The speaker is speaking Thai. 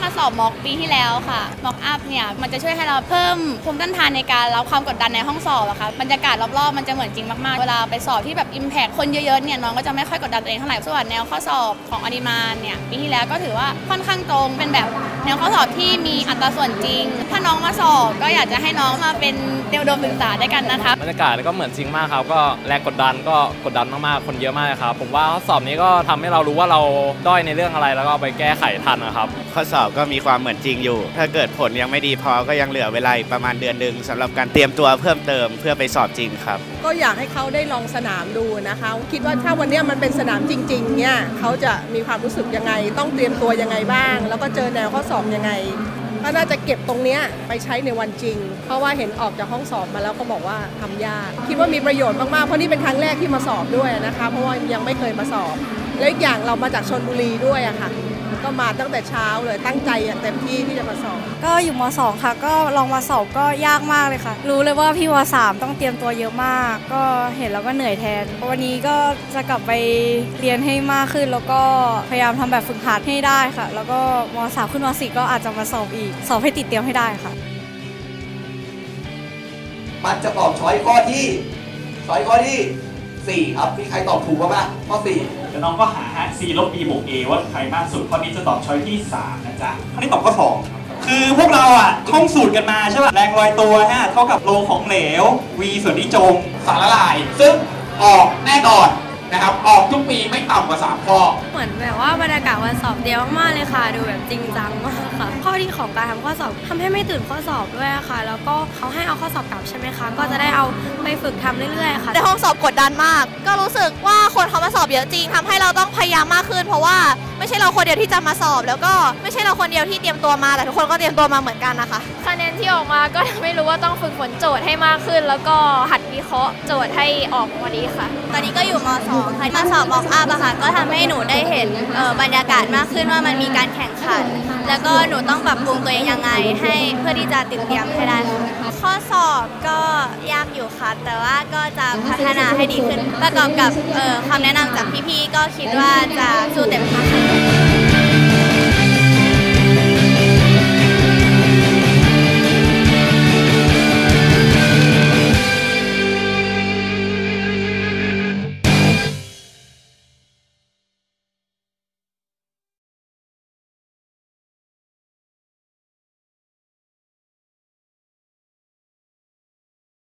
มาสอบม็อกปีที่แล้วค่ะม็อกอัพเนี่ยมันจะช่วยให้เราเพิ่มภูมิต้านทานในการรับความกดดันในห้องสอบอะค่ะบรรยากาศรอบๆมันจะเหมือนจริงมากๆเวลาไปสอบที่แบบอิมแพคคนเยอะๆเนี่ยน้องก็จะไม่ค่อยกดดันตัวเองเท่าไหร่ส่วนแนวข้อสอบของอนิมานเนี่ยปีที่แล้วก็ถือว่าค่อนข้างตรงเป็นแบบแนวข้อสอบที่มีอัตราส่วนจริงถ้าน้องมาสอบก็อยากจะให้น้องมาเป็นเตรียมอุดมศึกษาด้วยกันนะคะบรรยากาศก็เหมือนจริงมากครับก็แรงกดดันก็กดดันมากๆคนเยอะมากครับผมว่าข้อสอบนี้ก็ทำให้เรารู้ว่าเราด้อยในเรื่องอะไรแล้วก็ไปแก้ไขทันนะครับข้อสอบก็มีความเหมือนจริงอยู่ถ้าเกิดผลยังไม่ดีพอก็ยังเหลือเวลาประมาณเดือนหนึ่งสำหรับการเตรียมตัวเพิ่มเติมเพื่อไปสอบจริงครับก็อยากให้เขาได้ลองสนามดูนะคะคิดว่าถ้าวันนี้มันเป็นสนามจริงๆเนี่ยเขาจะมีความรู้สึกยังไงต้องเตรียมตัวยังไงบ้างแล้วก็เจอแนวข้อสอบยังไงก็น่าจะเก็บตรงนี้ไปใช้ในวันจริงเพราะว่าเห็นออกจากห้องสอบมาแล้วก็บอกว่าทำยากคิดว่ามีประโยชน์มากๆเพราะนี่เป็นครั้งแรกที่มาสอบด้วยนะคะเพราะว่ายังไม่เคยมาสอบแล้วอีกอย่างเรามาจากชลบุรีด้วยอะค่ะก็มาตั้งแต่เช้าเลยตั้งใจอย่างเต็มที่ที่จะมาสอบก็อยู่ม.2 ค่ะก็ลองมาสอบก็ยากมากเลยค่ะรู้เลยว่าพี่ม.3 ต้องเตรียมตัวเยอะมากก็เห็นแล้วก็เหนื่อยแทนวันนี้ก็จะกลับไปเรียนให้มากขึ้นแล้วก็พยายามทำแบบฝึกหัดให้ได้ค่ะแล้วก็ม.3 ขึ้นม.4 ก็อาจจะมาสอบอีกสอบให้ติดเตรียมให้ได้ค่ะมันจะตอบช้อยข้อที่4ครับมีใครตอบถูกบ้างข้อ4 แล้วน้องก็หา C ลบ B บวก A ว่าใครมากสุดข้อนี้จะตอบช้อยที่3นะจ๊ะอันนี้ตอบข้อ2คือพวกเราท่องสูตรกันมาใช่ป่ะแรงลอยตัวเท่ากับโลของเหลว V ส่วนที่จมสารละลายซึ่งออกแน่นอนนะครับออกทุกปีไม่ต่ำกว่า3ข้อเหมือนแบบว่าบรรยากาศวันสอบเดียวมากเลยค่ะดูแบบจริงจังมากค่ะข้อดีของการทำข้อสอบทำให้ไม่ตื่นข้อสอบด้วยค่ะแล้วก็เขาให้เอาข้อสอบกลับใช่ไหมคะก็จะได้เอาไปฝึกทำเรื่อยๆค่ะในห้องสอบกดดันมากก็รู้สึกว่าคนเขามาสอบเยอะจริงทำให้เราต้องพยายามมากขึ้นเพราะว่าไม่ใช่เราคนเดียวที่จะมาสอบแล้วก็ไม่ใช่เราคนเดียวที่เตรียมตัวมาแต่ทุกคนก็เตรียมตัวมาเหมือนกันนะคะคะแนนที่ออกมาก็ไม่รู้ว่าต้องฝึกฝนโจทย์ให้มากขึ้นแล้วก็หัดวิเคราะห์โจทย์ให้ออกมาดีค่ะตอนนี้ก็อยู่ม.2 ค่ะมาสอบม็อกอัพอะค่ะก็ทำให้หนูได้เห็นบรรยากาศมากขึ้นว่ามันมีการแข่งขันแล้วก็หนูต้องปรับปรุงตัวเองยังไงให้เพื่อที่จะติดเตรียมให้ได้ข้อสอบก็ยากอยู่ค่ะแต่ว่าก็จะพัฒนาให้ดีขึ้นประกอบกับคำแนะนำจากพี่ๆก็คิดว่าจะสู้เต็มที่